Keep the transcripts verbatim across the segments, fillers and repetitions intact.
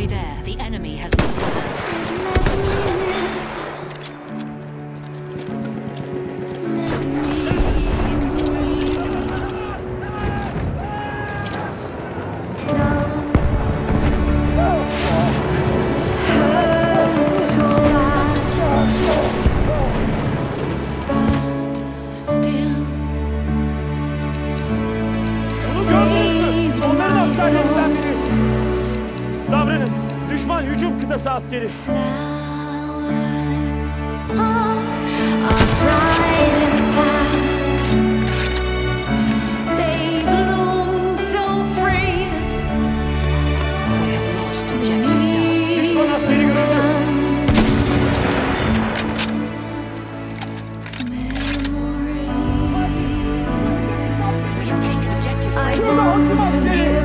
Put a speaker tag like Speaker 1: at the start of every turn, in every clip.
Speaker 1: Halfway there, the enemy has been
Speaker 2: Davranın. Düşman hücum kıtası askeri. Düşman askeri görüldü. Şurada hasım askeri.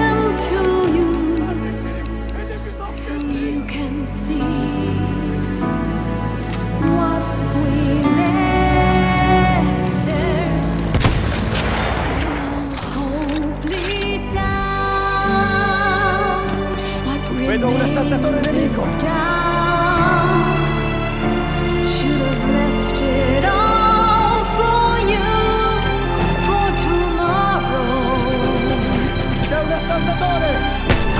Speaker 3: Vedo un assaltatore nemico! C'è un assaltatore!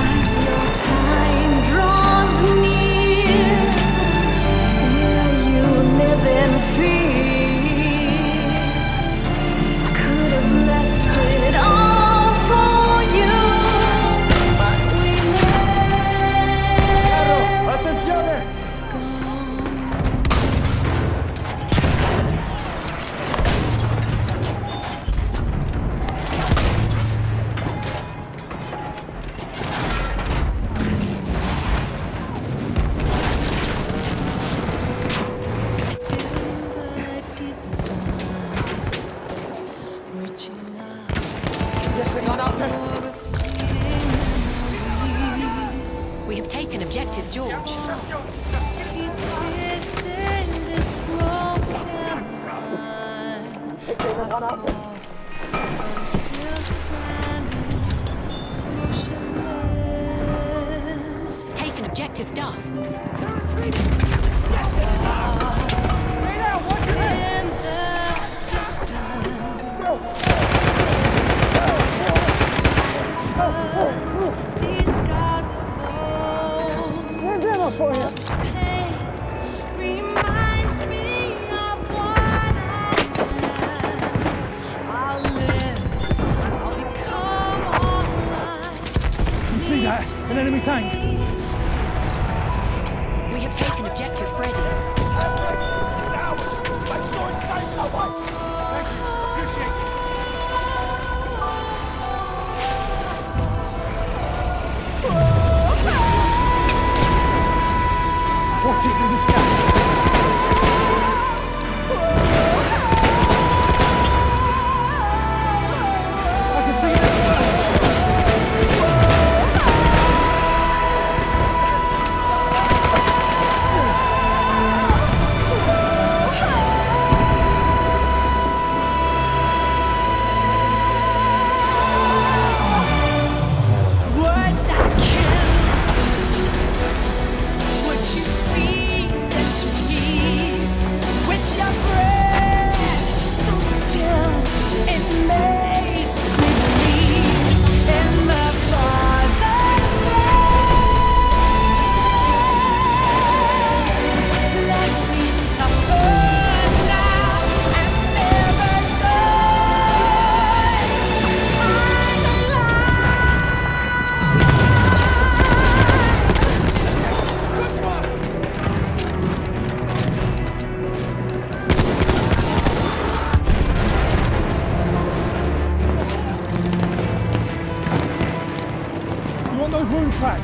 Speaker 1: We have taken objective George. Taken objective Duff.
Speaker 4: Reminds me of what I said. I'll live, I'll become all life.
Speaker 2: You see that? An enemy tank.
Speaker 1: We have taken objective Freddy.
Speaker 3: It's ours! Make sure it stays that way! Thank you, appreciate it.
Speaker 2: Watch it, there's a scout. I can see it.
Speaker 4: Words that kill. Would you speak them to me with your breath so still? It makes me believe in the Father's hands. Let me suffer now and never die. I'm
Speaker 2: You want those wound packs?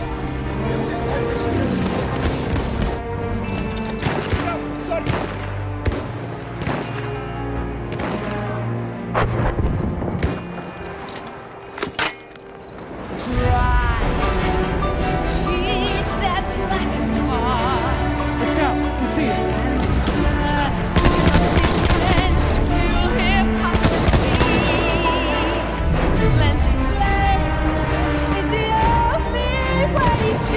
Speaker 4: feeds that blackened heart.
Speaker 2: The scout, you see it?
Speaker 4: Is the only way to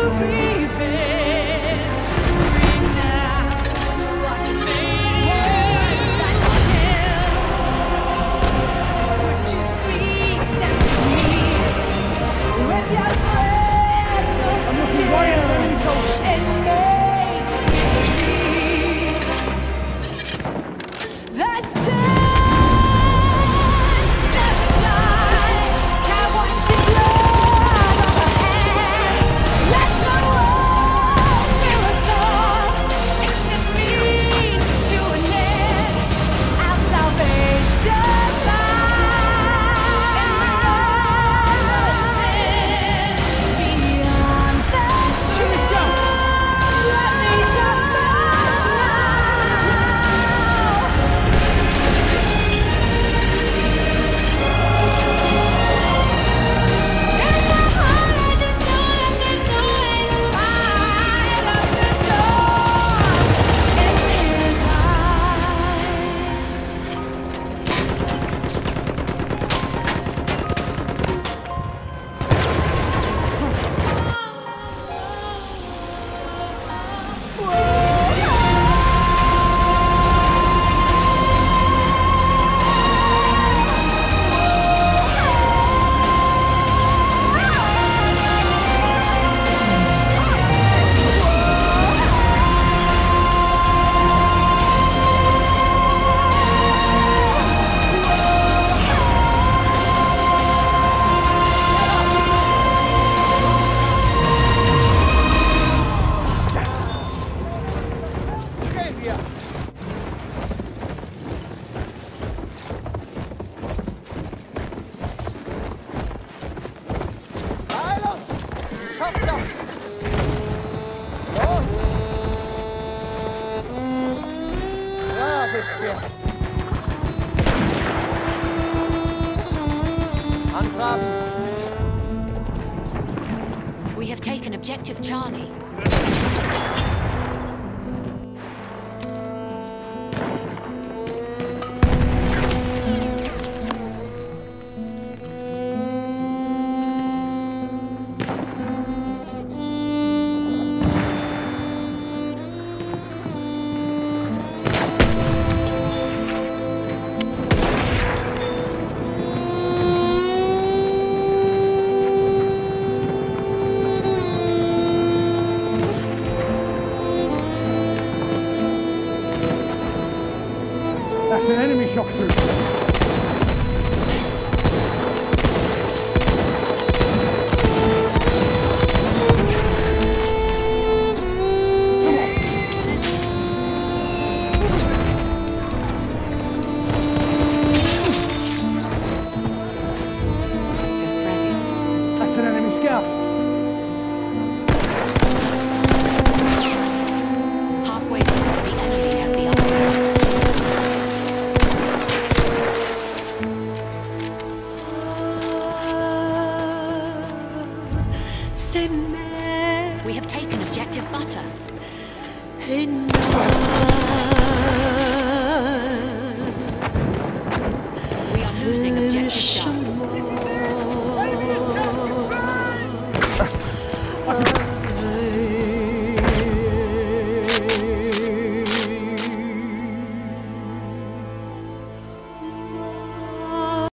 Speaker 1: We have taken objective Charlie.
Speaker 2: That's an enemy shock trooper. That's an enemy scout.
Speaker 1: Halfway there, the enemy has the upper hand.
Speaker 4: Se me
Speaker 1: We have taken objective Butter.
Speaker 4: enough.